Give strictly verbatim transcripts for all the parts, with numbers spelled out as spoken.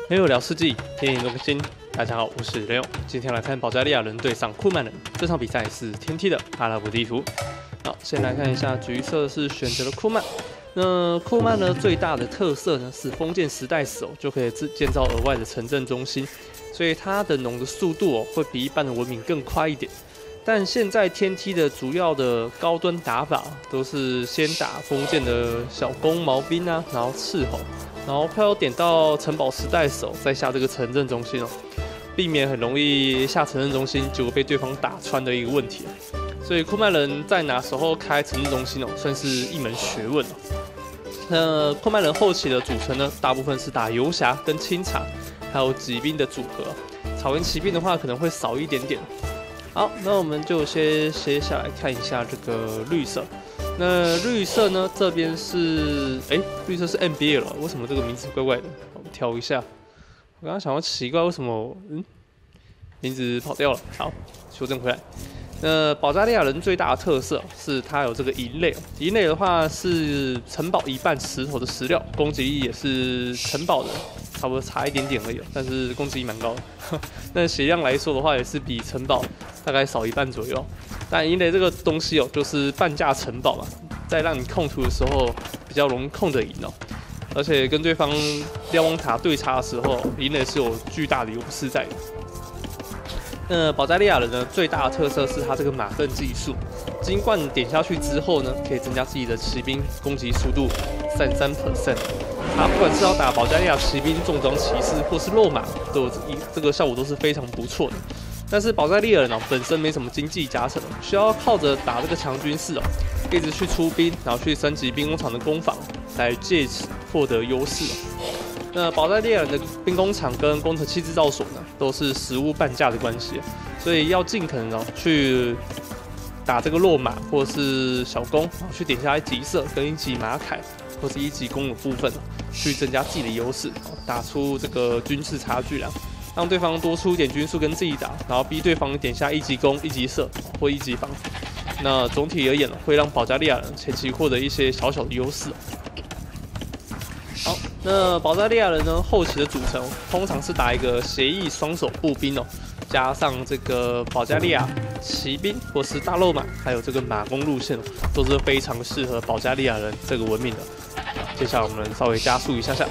没有聊世纪，天天都更新。大家好，我是雷勇，今天来看保加利亚人对上库曼人。这场比赛是天梯的阿拉伯地图。好，先来看一下橘色是选择了库曼。那库曼呢，最大的特色呢是封建时代时哦就可以建造额外的城镇中心，所以它的农的速度哦会比一般的文明更快一点。但现在天梯的主要的高端打法都是先打封建的小弓毛兵啊，然后斥候。 然后快要点到城堡时代时，再下这个城镇中心哦，避免很容易下城镇中心结果被对方打穿的一个问题。所以库曼人在哪时候开城镇中心哦，算是一门学问哦。那库曼人后期的组成呢，大部分是打游侠跟清查，还有骑兵的组合。草原骑兵的话可能会少一点点。好，那我们就先接下来看一下这个绿色。 那绿色呢？这边是哎，绿色是 N B A 了，为什么这个名字怪怪的？我们调一下。我刚刚想到奇怪，为什么嗯名字跑掉了？好，修正回来。那保加利亚人最大的特色是它有这个银类，银类的话是城堡一半石头的石料，攻击力也是城堡的差不多差一点点而已，但是攻击力蛮高的。那血量来说的话，也是比城堡大概少一半左右。 但银雷这个东西哦，就是半价城堡嘛，在让你控图的时候比较容易控得赢哦，而且跟对方瞭望塔对插的时候，银雷是有巨大的优势在的。那保加利亚人呢，最大的特色是它这个马粪技术，金冠点下去之后呢，可以增加自己的骑兵攻击速度三十三 percent。它不管是要打保加利亚骑兵、重装骑士或是肉马，都有这个效果都是非常不错的。 但是保加利亚人哦本身没什么经济加成，需要靠着打这个强军事哦，一直去出兵，然后去升级兵工厂的攻防，来借此获得优势哦。那保加利亚人的兵工厂跟工程器制造所呢，都是食物半价的关系，所以要尽可能哦去打这个落马或者是小弓，然后去点下一级色跟一级马铠或是一级弓的部分哦，去增加自己的优势，打出这个军事差距啦。 让对方多出一点军数跟自己打，然后逼对方点下一级攻、一级射或一级防。那总体而言，会让保加利亚人前期获得一些小小的优势。好，那保加利亚人呢，后期的组成通常是打一个协议双手步兵哦，加上这个保加利亚骑兵或是大肉马，还有这个马弓路线，都是非常适合保加利亚人这个文明的。接下来我们稍微加速一下下。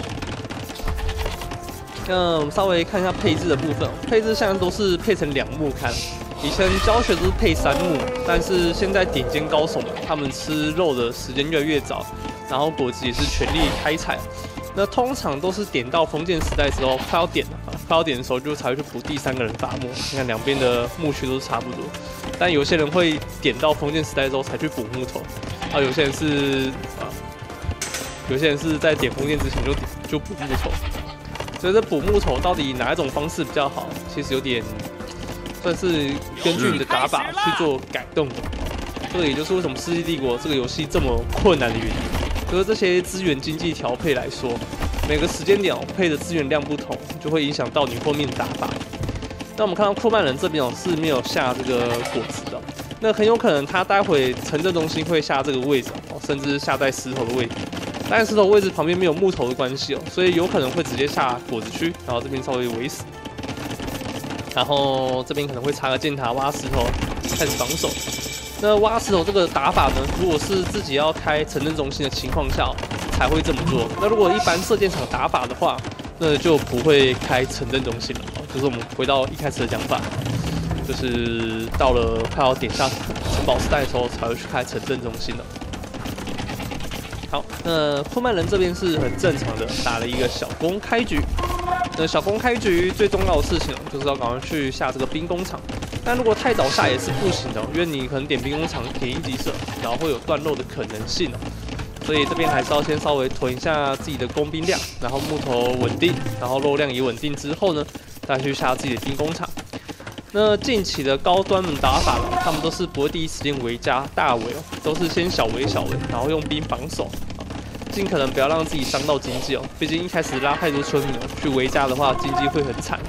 那我们稍微看一下配置的部分，配置现在都是配成两幕看，以前教学都是配三幕，但是现在顶尖高手们他们吃肉的时间越来越早，然后果子也是全力开采。那通常都是点到封建时代之后快要点了，快要点的时候就才会去补第三个人伐木。你看两边的墓区都是差不多，但有些人会点到封建时代之后才去补木头，啊，有些人是啊，有些人是在点封建之前就点就补木头。 所以这补木头到底哪一种方式比较好？其实有点算是根据你的打法去做改动的。这个也就是为什么《世纪帝国》这个游戏这么困难的原因。就是这些资源经济调配来说，每个时间点配的资源量不同，就会影响到你后面的打法。那我们看到库曼人这边哦是没有下这个果子的，那很有可能他待会城镇中心会下这个位置哦，甚至下在石头的位置。 但石头位置旁边没有木头的关系哦，所以有可能会直接下果子区，然后这边稍微围死，然后这边可能会插个箭塔挖石头开始防守。那挖石头这个打法呢，如果是自己要开城镇中心的情况下、哦、才会这么做。那如果一般射箭场打法的话，那就不会开城镇中心了。就是我们回到一开始的讲法，就是到了快要点下城堡时代的时候，才会去开城镇中心了。 好，那库曼人这边是很正常的，打了一个小弓开局。那小弓开局最重要的事情就是要赶快去下这个兵工厂。但如果太早下也是不行的，因为你可能点兵工厂点一级射，然后会有断肉的可能性哦。所以这边还是要先稍微囤一下自己的工兵量，然后木头稳定，然后肉量也稳定之后呢，再去下自己的兵工厂。那近期的高端们打法呢，他们都是不会第一时间围加大围哦，都是先小围小围，然后用兵防守。 尽可能不要让自己伤到经济哦，毕竟一开始拉太多村民去围家的话，经济会很惨。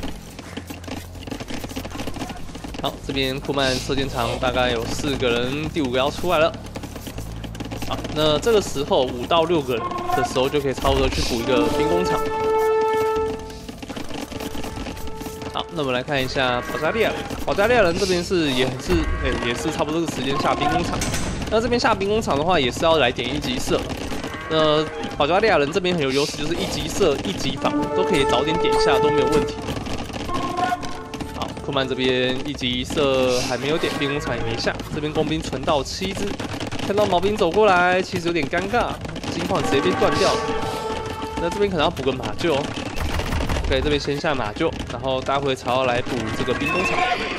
好，这边库曼射箭场大概有四个人，第五个要出来了。好，那这个时候五到六个人的时候就可以差不多去补一个兵工厂。 好，那我们来看一下保加利亚人。保加利亚人这边是也是诶、欸、也是差不多这个时间下兵工厂。那这边下兵工厂的话，也是要来点一级射。那保加利亚人这边很有优势，就是一级射、一级防都可以早点点下都没有问题。好，库曼这边一级射还没有点，兵工厂也没下，这边工兵存到七只。看到毛兵走过来，其实有点尴尬，金矿直接被断掉了。那这边可能要补个马厩。OK， 这边先下马厩，然后待会才要来补这个兵工厂。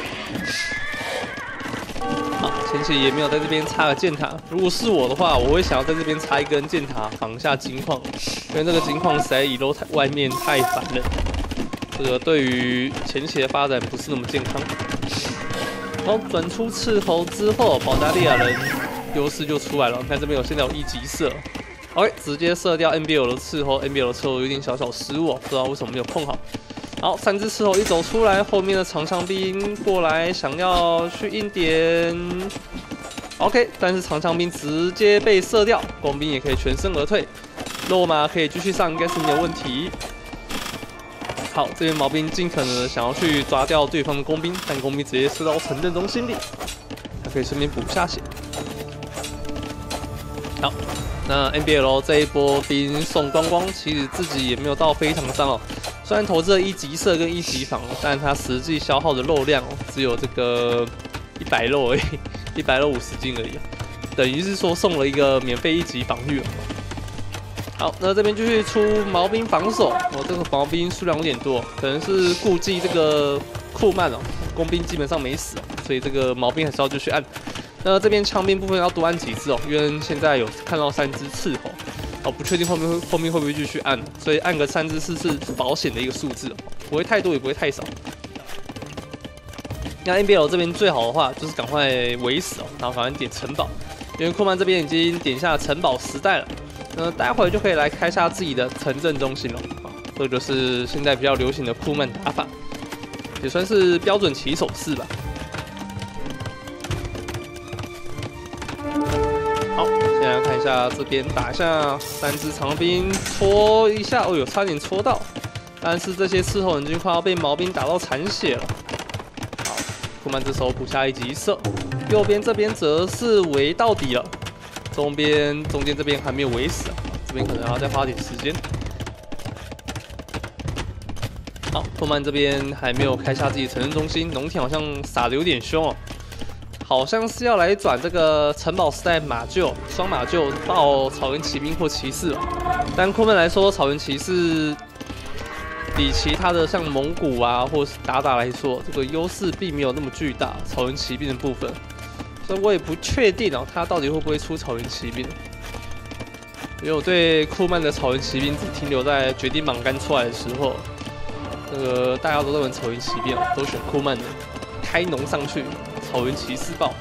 好，前期也没有在这边插个箭塔。如果是我的话，我会想要在这边插一根箭塔防下金矿，因为这个金矿实在遗漏太外面太烦了。这个对于前期的发展不是那么健康。然后转出斥候之后，保加利亚人优势就出来了。看这边有现在有一级射。OK， 直接射掉 N B L 的斥候 ，N B L 的斥候有点小小失误，不知道为什么没有碰好。好，三只斥候一走出来，后面的长枪兵过来想要去硬点 ，OK， 但是长枪兵直接被射掉，工兵也可以全身而退，肉马可以继续上，应该是没有问题。好，这边毛兵尽可能的想要去抓掉对方的工兵，但工兵直接射到城镇中心里，他可以顺便补下血。好。那 N B L 这一波兵送光光，其实自己也没有到非常伤哦。虽然投资了一级射跟一级防，但它实际消耗的肉量哦，只有这个一百肉而已，一百肉五十斤而已，等于是说送了一个免费一级防御。好，那这边继续出毛兵防守，哦，这个毛兵数量有点多，可能是顾忌这个库曼哦，工兵基本上没死，所以这个毛兵还是要继续按。那这边枪兵部分要多按几次哦，因为现在有看到三只斥候，哦，不确定后面会后面会不会继续按，所以按个三只四次是保险的一个数字哦，不会太多也不会太少。那 N B L 这边最好的话就是赶快围死哦，然后赶快点城堡，因为库曼这边已经点下城堡时代了，那待会就可以来开下自己的城镇中心了啊，这就是现在比较流行的库曼打法，也算是标准起手式吧。好，现在看一下这边打一下三只长兵，戳一下，哦呦，差点戳到，但是这些斥候已经快要被毛兵打到残血了。好，库曼这时候补下一级射，右边这边则是围到底了，中边中间这边还没有围死啊，这边可能要再花点时间。好，库曼这边还没有开下自己城镇中心，农田好像撒的有点凶哦。好像是要来转这个城堡时代马厩双马厩到草原骑兵或骑士了，但库曼来说，草原骑士比其他的像蒙古啊或是鞑靼来说，这个优势并没有那么巨大。草原骑兵的部分，所以我也不确定哦，他到底会不会出草原骑兵。因为我对库曼的草原骑兵只停留在决定莽干出来的时候，那个大家都在玩草原骑兵，都选库曼的，开农上去。草原骑士爆，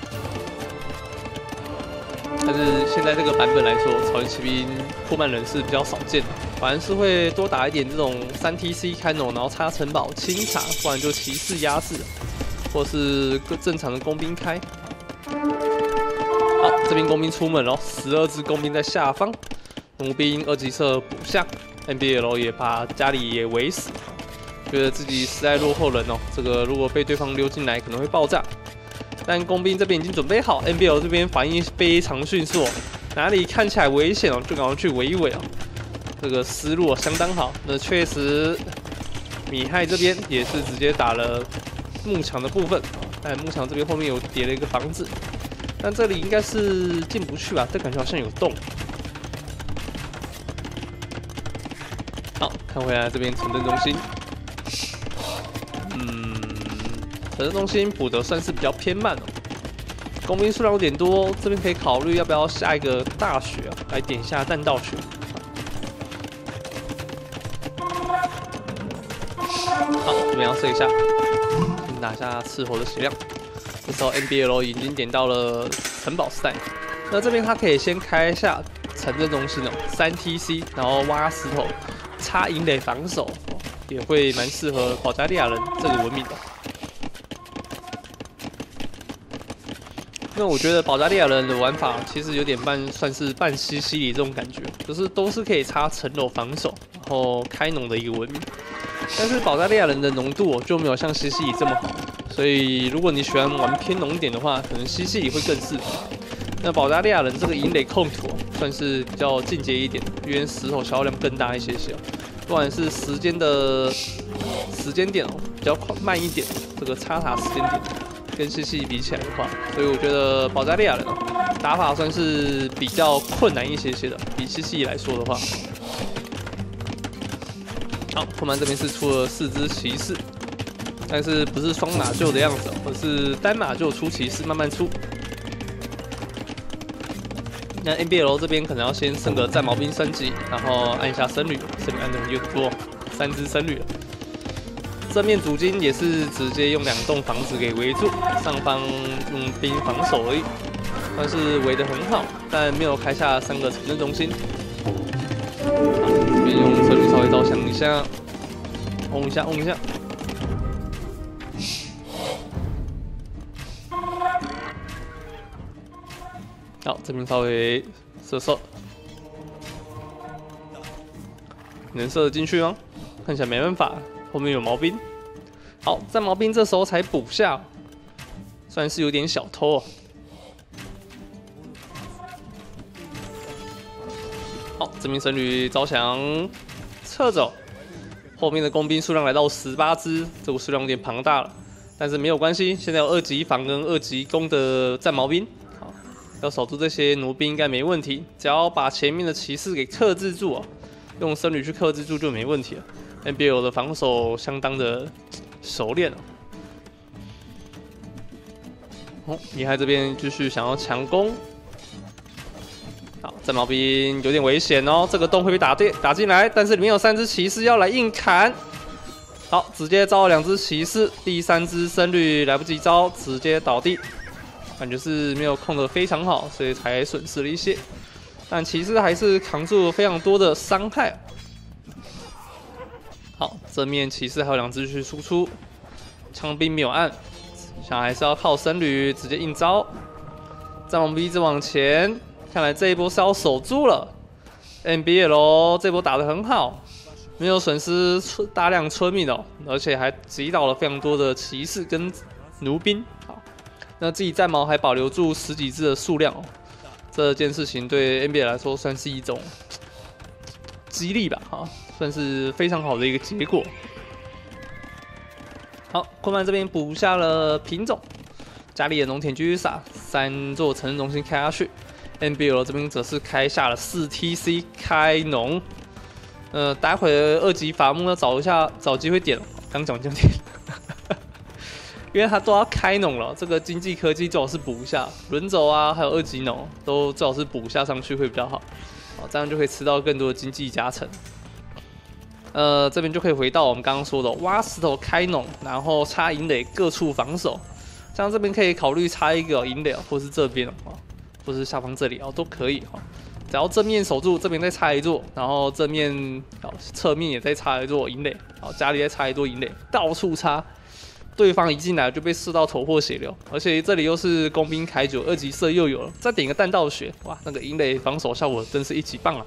但是现在这个版本来说，草原骑兵库曼人是比较少见的，反而是会多打一点这种三 T C 开农，然后插城堡清查，不然就骑士压制，或是更正常的工兵开。好，这边工兵出门了，十二只工兵在下方，弩兵二级射补下 ，N B L 也把家里也围死。觉得自己实在落后人哦，这个如果被对方溜进来，可能会爆炸。但工兵这边已经准备好 ，N B L 这边反应非常迅速、哦，哪里看起来危险哦，就赶快去围一围哦。这个思路、哦、相当好。那确实，米亥这边也是直接打了幕墙的部分，但幕墙这边后面有叠了一个房子，但这里应该是进不去吧？这感觉好像有洞。好，看回来这边城镇中心。嗯，城镇中心补的算是比较偏慢哦，工兵数量有点多，这边可以考虑要不要下一个大雪啊，来点一下弹道雪。好，这边要射一下，先打一下斥候的血量。这时候 N B L 已经点到了城堡时代，那这边他可以先开一下城镇中心哦，三 T C， 然后挖石头，插营垒防守。也会蛮适合保加利亚人这个文明的。因为我觉得保加利亚人的玩法其实有点半算是半西西里这种感觉，就是都是可以插城楼防守，然后开农的一个文明。 但是保加利亚人的浓度哦就没有像西西里这么好，所以如果你喜欢玩偏浓一点的话，可能西西里会更适合。那保加利亚人这个营垒控土算是比较进阶一点，因为石头消耗量更大一些些，不管是时间的时间点哦比较快慢一点，这个插塔时间点跟西西里比起来的话，所以我觉得保加利亚人打法算是比较困难一些些的，比西西里来说的话。好，库曼这边是出了四只骑士，但是不是双马厩的样子，而是单马厩出骑士，慢慢出。那 N B L 这边可能要先升个战矛兵升级，然后按一下僧侣，僧侣按的有点多，三只僧侣了。正面主金也是直接用两栋房子给围住，上方用兵防守而已，算是围得很好，但没有开下三个城镇中心。好，这边用策略稍微照相一下，轰一下，轰一下。好，这边稍微射射，能射得进去吗？看起来没办法，后面有毛兵。好，战矛兵这时候才补下，算是有点小偷哦。好，这名神旅招降撤走，后面的工兵数量来到十八只，这个数量有点庞大了，但是没有关系，现在有二级防跟二级攻的战矛兵。要守住这些弩兵应该没问题，只要把前面的骑士给克制住哦，用僧侣去克制住就没问题了。N B L 的防守相当的熟练哦。哦，厉害，这边继续想要强攻。好，战矛兵有点危险哦，这个洞会被打对打进来，但是里面有三只骑士要来硬砍。好，直接招了两只骑士，第三只僧侣来不及招，直接倒地。感觉是没有控得非常好，所以才损失了一些。但骑士还是扛住了非常多的伤害。好，正面骑士还有两只去输出，枪兵没有按，想还是要靠僧侣直接硬招。战王兵一直往前，看来这一波是要守住了。N B L 这波打得很好，没有损失大量村民哦，而且还击倒了非常多的骑士跟弩兵。好。那自己战矛还保留住十几只的数量哦，这件事情对 N B A 来说算是一种激励吧，哈，算是非常好的一个结果。好，昆曼这边补下了品种，家里的农田继续撒，三座城镇中心开下去。N B L 这边则是开下了四 T C 开农，呃，待会二级伐木要找一下找机会点了，刚讲就点。因为它都要开农了，这个经济科技最好是补一下，轮轴啊，还有二级农都最好是补下上去会比较好，哦，这样就可以吃到更多的经济加成。呃，这边就可以回到我们刚刚说的挖石头开农，然后插营垒各处防守，像这边可以考虑插一个营垒，或是这边哦，或是下方这里哦，都可以哈。只要正面守住，这边再插一座，然后正面哦侧面也再插一座营垒，好，家里再插一座营垒，到处插。对方一进来就被射到头破血流，而且这里又是工兵铠九，二级射又有了，再点个弹道血，哇，那个营垒防守效果真是一级棒啊！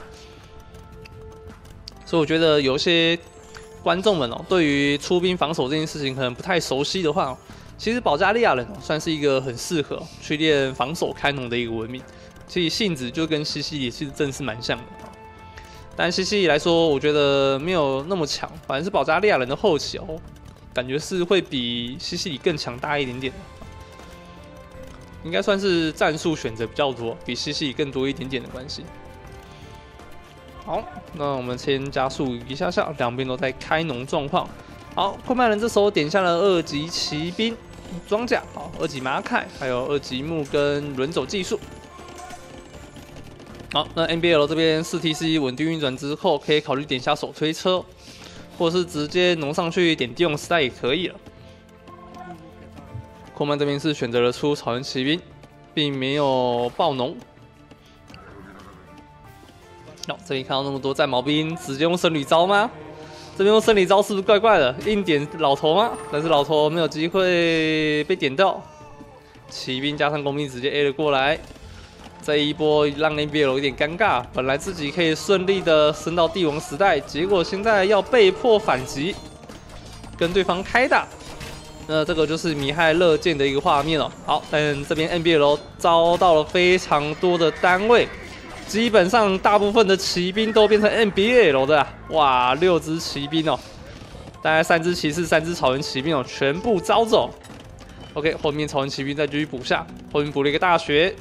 所以我觉得有些观众们哦，对于出兵防守这件事情可能不太熟悉的话，其实保加利亚人哦算是一个很适合去练防守开农的一个文明，其实性质就跟西西里其实真是蛮像的。但西西里来说，我觉得没有那么强，反正是保加利亚人的后期哦。感觉是会比西西里更强大一点点，应该算是战术选择比较多，比西西里更多一点点的关系。好，那我们先加速一下下，两边都在开农状况。好，昆曼人这时候点下了二级骑兵装甲，好，二级马凯，还有二级木跟轮走技术。好，那 N B L 这边四 T C 稳定运转之后，可以考虑点下手推车。或是直接农上去点地用时代也可以了。库曼这边是选择了出草原骑兵，并没有爆农。好、哦，这里看到那么多战矛兵，直接用僧侣招吗？这边用僧侣招是不是怪怪的？硬点老头吗？但是老头没有机会被点到，骑兵加上工兵直接 A 了过来。这一波让 N B L 有点尴尬，本来自己可以顺利的升到帝王时代，结果现在要被迫反击。 跟对方开打。那这个就是米亥乐见的一个画面哦。好，但这边 N B L 遭到了非常多的单位，基本上大部分的骑兵都变成 N B L 的啊，哇，六只骑兵哦，大概三只骑士、三只草原骑兵哦，全部招走。OK， 后面草原骑兵再继续补下，后面补了一个大学。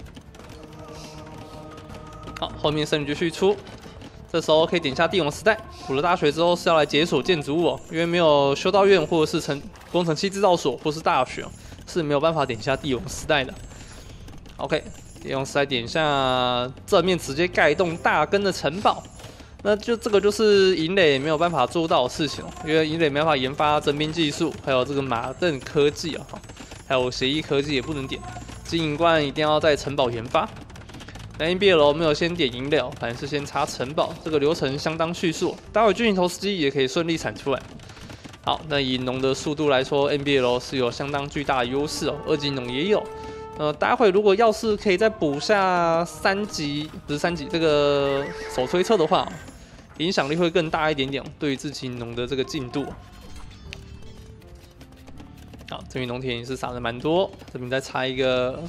好，后面圣女继续出。 这时候可以点下帝王时代，补了大学之后是要来解锁建筑物哦，因为没有修道院或者是城工程器制造所或是大学、哦、是没有办法点下帝王时代的。OK， 帝王时代点下正面直接盖一栋大根的城堡，那就这个就是营垒没有办法做到的事情哦，因为营垒没办法研发征兵技术，还有这个马镫科技啊、哦，还有协议科技也不能点，经营官一定要在城堡研发。 那 N B L 没有先点营垒，反正是先插城堡，这个流程相当迅速。待会巨型投石机也可以顺利产出来。好，那以农的速度来说 ，N B L 是有相当巨大的优势哦，二级农也有。呃，待会如果要是可以再补下三级，不是三级，这个手推车的话，影响力会更大一点点，对于自己农的这个进度。好，这边农田也是撒的蛮多，这边再插一个。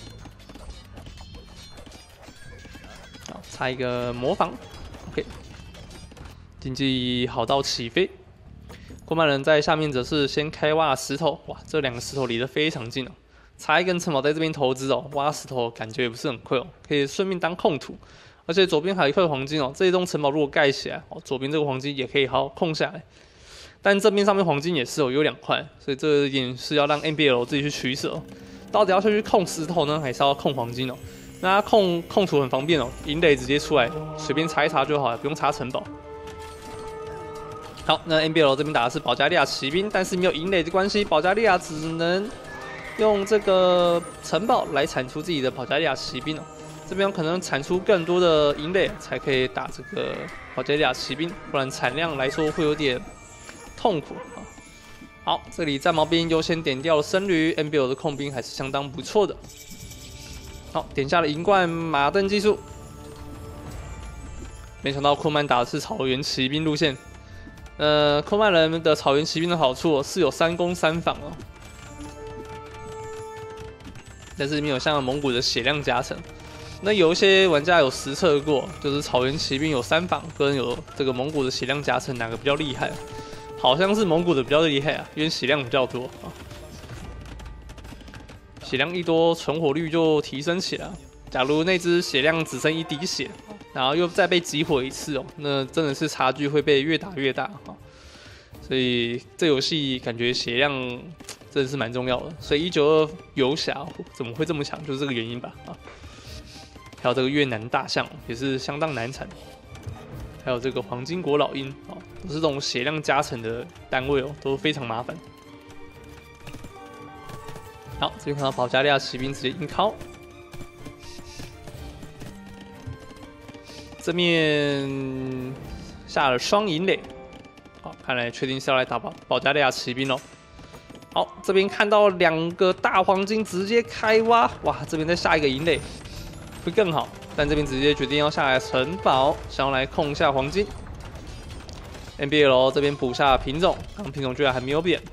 插一个模仿 ，OK， 经济好到起飞。库曼人在下面则是先开挖石头，哇，这两个石头离得非常近哦。插一根城堡在这边投资哦，挖石头感觉也不是很亏哦，可以顺便当控土。而且左边还有一块黄金哦，这一栋城堡如果盖起来哦，左边这个黄金也可以好好控下来。但正面上面黄金也是哦，有两块，所以这一点是要让 N B L 自己去取舍、哦，到底要先去控石头呢，还是要控黄金哦？ 那它控控土很方便哦，营垒直接出来，随便插一插就好了，不用插城堡。好，那 N B L 这边打的是保加利亚骑兵，但是没有营垒的关系，保加利亚只能用这个城堡来产出自己的保加利亚骑兵哦。这边可能产出更多的营垒才可以打这个保加利亚骑兵，不然产量来说会有点痛苦啊。好，这里战矛兵优先点掉了僧侣 ，N B L 的控兵还是相当不错的。 好，点下了银冠马镫技术，没想到库曼打的是草原骑兵路线。呃，库曼人的草原骑兵的好处、哦、是有三攻三防哦，但是没有像蒙古的血量加成。那有一些玩家有实测过，就是草原骑兵有三防跟有这个蒙古的血量加成哪个比较厉害？好像是蒙古的比较厉害啊，因为血量比较多啊。 血量一多，存活率就提升起来。假如那只血量只剩一滴血，然后又再被击毁一次哦，那真的是差距会被越打越大哈。所以这游戏感觉血量真的是蛮重要的。所以一九二游侠怎么会这么强，就是这个原因吧啊。还有这个越南大象也是相当难产，还有这个黄金国老鹰啊，都是这种血量加成的单位哦，都非常麻烦。 好，这边看到保加利亚骑兵直接硬靠，这面下了双营垒，好，看来确定是要来打保保加利亚骑兵喽。好，这边看到两个大黄金直接开挖，哇，这边再下一个营垒会更好，但这边直接决定要下来城堡，想要来控一下黄金。N B L 这边补下品种，刚品种居然还没有变。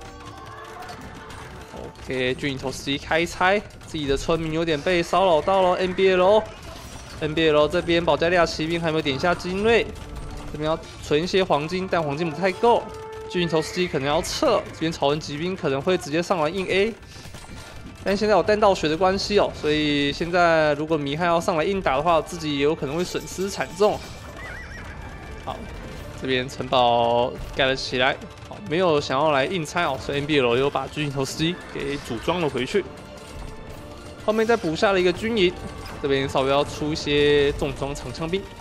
给巨型投石机开拆，自己的村民有点被骚扰到了。N B L，N B L 这边保加利亚骑兵还没有点下精锐，这边要存一些黄金，但黄金不太够。巨型投石机可能要撤，这边草原骑兵可能会直接上来硬 A， 但现在有弹道学的关系哦，所以现在如果米亥要上来硬打的话，自己也有可能会损失惨重。好，这边城堡盖了起来。 没有想要来硬拆哦，所以 N B L 又把巨型投石机给组装了回去。后面再补下了一个军营，这边稍微要出一些重装长枪兵。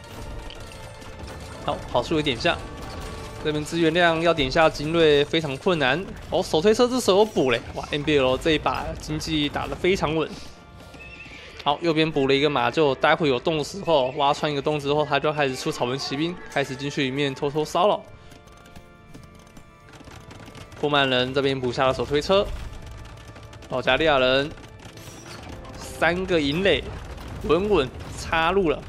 好，好处有点下，这边资源量要点下精锐非常困难。哦，手推车这时候补嘞，哇 ！N B L 这一把经济打得非常稳。好，右边补了一个马厩，待会有洞的时候挖穿一个洞之后，他就开始出草原骑兵，开始进去里面偷偷骚扰。 库曼人这边补下了手推车，保加利亚人三个营垒稳稳插入了。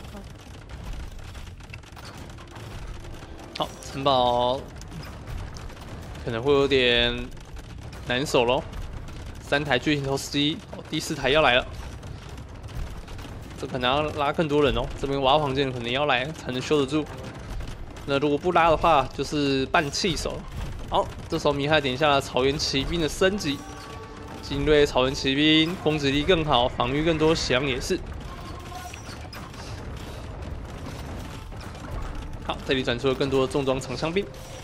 好，城堡可能会有点难守咯。三台巨型投石机，哦，第四台要来了，这可能要拉更多人哦。这边挖黄金可能要来才能修得住。那如果不拉的话，就是半弃守。好，这时候米亥点下了草原骑兵的升级，精锐草原骑兵攻击力更好，防御更多，血量也是。 好，这里转出了更多的重装长枪兵。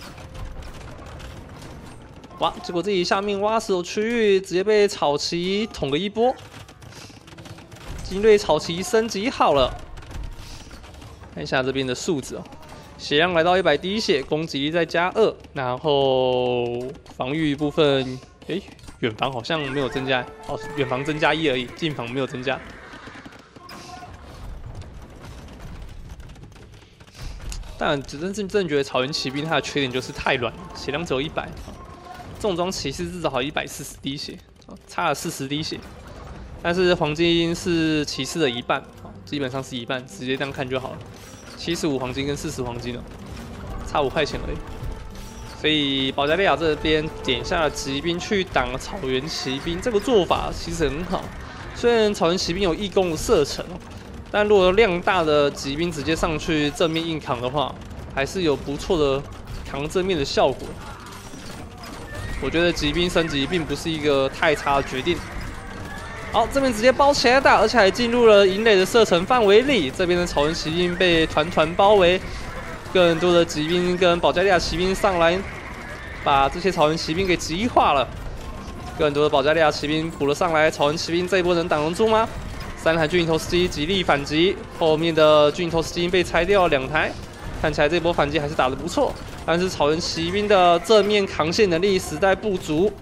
哇！结果自己下面挖石头区域直接被草旗捅了一波。精锐草旗升级好了，看一下这边的数字哦，血量来到一百滴血，攻击力再加二，然后防御部分，诶，远防好像没有增加，哦，远防增加一而已，近防没有增加。 但真正真正觉得草原骑兵它的缺点就是太软了，血量只有一百，重装骑士至少好一百四十滴血，差了四十滴血。但是黄金是骑士的一半，基本上是一半，直接这样看就好了。七十五黄金跟四十黄金了，差五块钱而已。所以保加利亚这边点下了骑兵去挡草原骑兵，这个做法其实很好。虽然草原骑兵有义工的射程。 但如果量大的骑兵直接上去正面硬扛的话，还是有不错的扛正面的效果。我觉得骑兵升级并不是一个太差的决定。好，这边直接包起来打，而且还进入了营垒的射程范围里。这边的草原骑兵被团团包围，更多的骑兵跟保加利亚骑兵上来，把这些草原骑兵给击垮了。更多的保加利亚骑兵补了上来，草原骑兵这一波能挡得住吗？ 三台巨型投石机极力反击，后面的巨型投石机被拆掉两台，看起来这波反击还是打得不错。但是草原骑兵的正面扛线能力实在不足，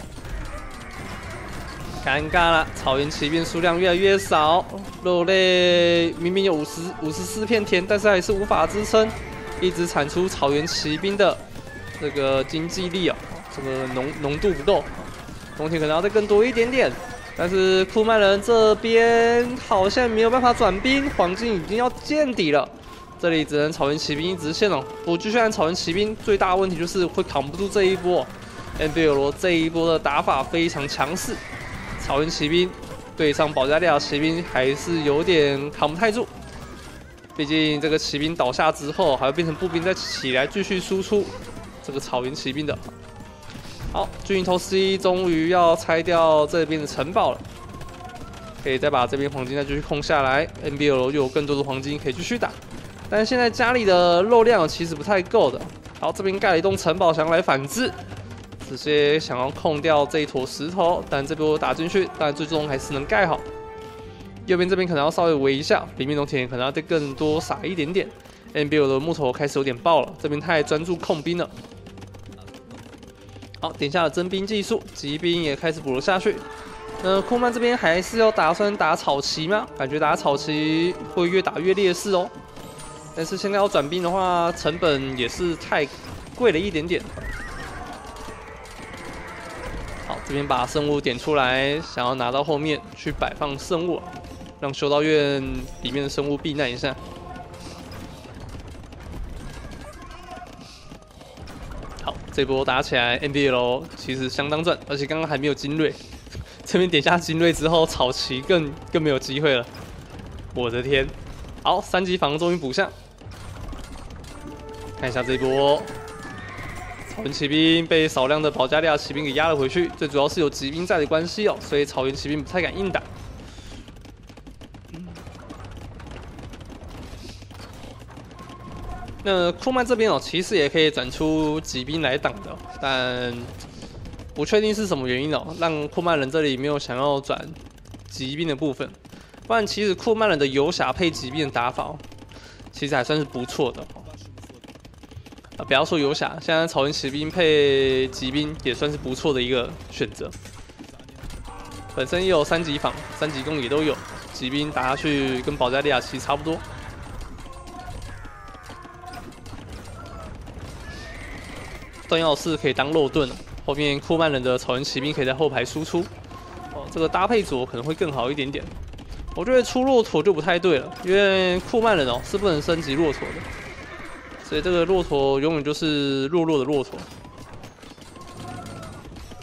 尴尬了。草原骑兵数量越来越少，肉类明明有五十五十四片田，但是还是无法支撑，一直产出草原骑兵的这个经济力哦，这个浓浓度不够，冬天可能要再更多一点点。 但是库曼人这边好像没有办法转兵，黄金已经要见底了。这里只能草原骑兵一直线哦。我继续按草原骑兵，最大的问题就是会扛不住这一波。N B L 这一波的打法非常强势，草原骑兵对上保加利亚骑兵还是有点扛不太住。毕竟这个骑兵倒下之后，还会变成步兵再起来继续输出这个草原骑兵的。 好，巨型投石机终于要拆掉这边的城堡了，可以再把这边黄金再继续空下来。N B L 又有更多的黄金可以继续打，但是现在家里的肉量其实不太够的。好，这边盖了一栋城堡，想要来反制，直接想要控掉这一坨石头，但这波打进去，但最终还是能盖好。右边这边可能要稍微围一下，里面农田可能要再更多撒一点点。N B L 的木头开始有点爆了，这边太专注控兵了。 好，点下了征兵技术，骑兵也开始补了下去。那库曼这边还是要打算打草旗吗？感觉打草旗会越打越劣势哦。但是现在要转兵的话，成本也是太贵了一点点。好，这边把圣物点出来，想要拿到后面去摆放圣物，让修道院里面的生物避难一下。 好，这波打起来 ，N B L 其实相当赚，而且刚刚还没有精锐，这边点下精锐之后，草旗更更没有机会了。我的天！好，三级防终于补下，看一下这波，草原骑兵被少量的保加利亚骑兵给压了回去，最主要是有骑兵在的关系哦，所以草原骑兵不太敢硬打。 那库曼这边哦，其实也可以转出骑兵来挡的，但不确定是什么原因哦，让库曼人这里没有想要转骑兵的部分。不然，其实库曼人的游侠配骑兵的打法，其实还算是不错的。啊，不要说游侠，现在草原骑兵配骑兵也算是不错的一个选择。本身也有三级防、三级攻也都有，骑兵打下去跟保加利亚其实差不多。 重要是可以当肉盾，后面库曼人的草原骑兵可以在后排输出，哦，这个搭配组可能会更好一点点。我觉得出骆驼就不太对了，因为库曼人哦是不能升级骆驼的，所以这个骆驼永远就是弱弱的骆驼。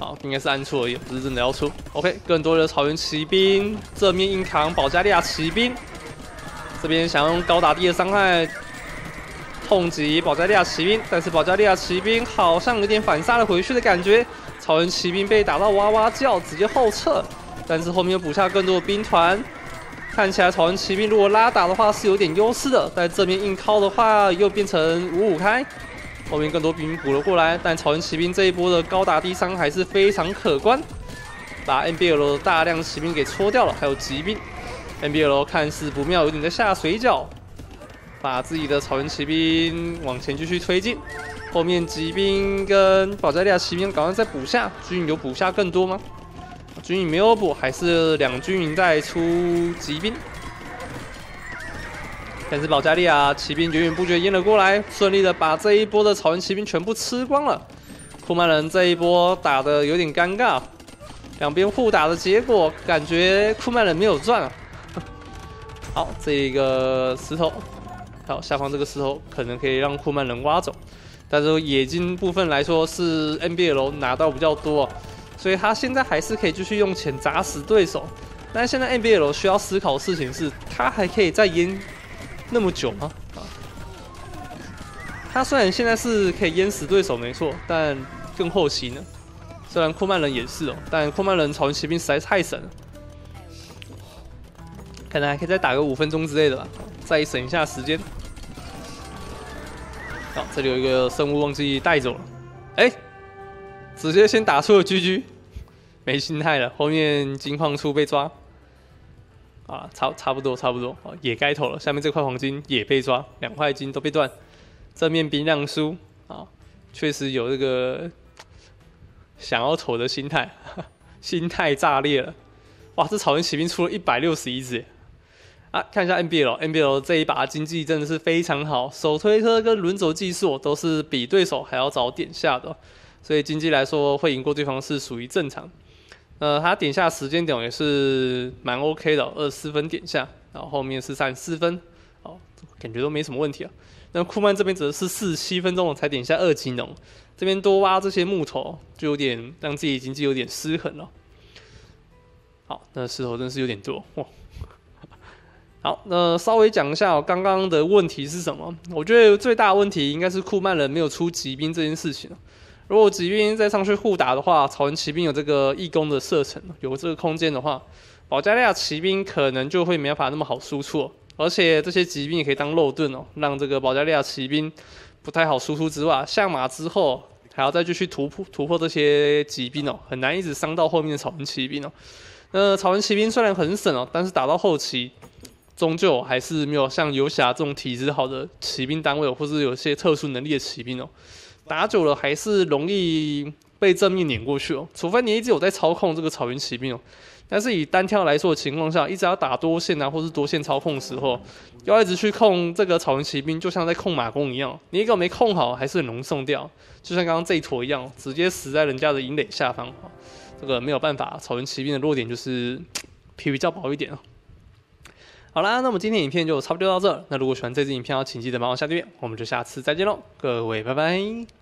好，应该是按错而已，不是真的要错。OK， 更多的草原骑兵正面硬扛保加利亚骑兵，这边想用高打低的伤害痛击保加利亚骑兵，但是保加利亚骑兵好像有点反杀了回去的感觉。草原骑兵被打到哇哇叫，直接后撤，但是后面又补下更多的兵团。看起来草原骑兵如果拉打的话是有点优势的，但正面硬靠的话又变成五五开。后面更多兵补了过来，但草原骑兵这一波的高打低伤还是非常可观，把 N B L 的大量骑兵给戳掉了，还有骑兵。N B L 看似不妙，有点在下水饺，把自己的草原骑兵往前继续推进。后面骑兵跟保加利亚骑兵赶快再补下，军营有补下更多吗？军营没有补，还是两军营在出骑兵。但是保加利亚骑兵源源不绝淹了过来，顺利的把这一波的草原骑兵全部吃光了。库曼人这一波打的有点尴尬，两边互打的结果，感觉库曼人没有赚啊。好，这个石头，好，下方这个石头可能可以让库曼人挖走，但是冶金部分来说是 N B L 拿到比较多，所以他现在还是可以继续用钱砸死对手。但是现在 N B L 需要思考的事情是，他还可以再淹那么久吗？啊，他虽然现在是可以淹死对手没错，但更后期呢？虽然库曼人也是哦，但库曼人草原骑兵实在太神了，可能还可以再打个五分钟之类的吧，再省一下时间。好，这里有一个生物忘记带走了，哎、欸，直接先打出了 G G， 没心态了，后面金矿处被抓。啊，差差不多差不多，也该投了。下面这块黄金也被抓，两块金都被断。正面兵量输啊，确实有这个想要投的心态，心态炸裂了。哇，这草原骑兵出了一百六十一只啊！看一下 N B L，N B L 这一把经济真的是非常好，手推车跟轮轴技术都是比对手还要早点下的，所以经济来说会赢过对方是属于正常。呃，他点下时间点也是蛮 OK 的，二十四分点下，然后后面是三十四分，哦，感觉都没什么问题啊。那库曼这边则是四十七分钟才点下二技能，这边多挖这些木头，就有点让自己经济有点失衡了。好，那石头真是有点多哇。好，那稍微讲一下哦，刚刚的问题是什么？我觉得最大的问题应该是库曼人没有出骑兵这件事情。如果骑兵再上去互打的话，草原骑兵有这个义工的射程，有这个空间的话，保加利亚骑兵可能就会没办法那么好输出，而且这些骑兵也可以当肉盾哦，让这个保加利亚骑兵不太好输出之外，下马之后还要再继续突破突破这些骑兵哦，很难一直伤到后面的草原骑兵哦。那草原骑兵虽然很省哦，但是打到后期，终究还是没有像游侠这种体质好的骑兵单位，或是有些特殊能力的骑兵哦。打久了还是容易被正面碾过去哦，除非你一直有在操控这个草原骑兵哦。但是以单挑来说的情况下，一直要打多线啊，或是多线操控的时候，要一直去控这个草原骑兵，就像在控马弓一样，你一个没控好，还是很容易送掉。就像刚刚这一坨一样，直接死在人家的营垒下方。这个没有办法，草原骑兵的弱点就是皮比较薄一点哦。好啦，那么今天影片就差不多到这。那如果喜欢这支影片，请记得帮我下订阅，我们就下次再见喽，各位拜拜。